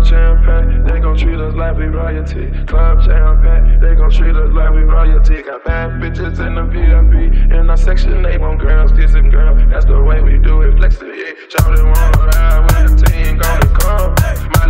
champagne, they gon' treat us like we royalty. Club champagne, they gon' treat us like we royalty. Got bad bitches in the VIP, in our section they want girls, kissing girls. That's the way we do it, flex it, yeah. Shout it, wanna ride with the team, gonna come.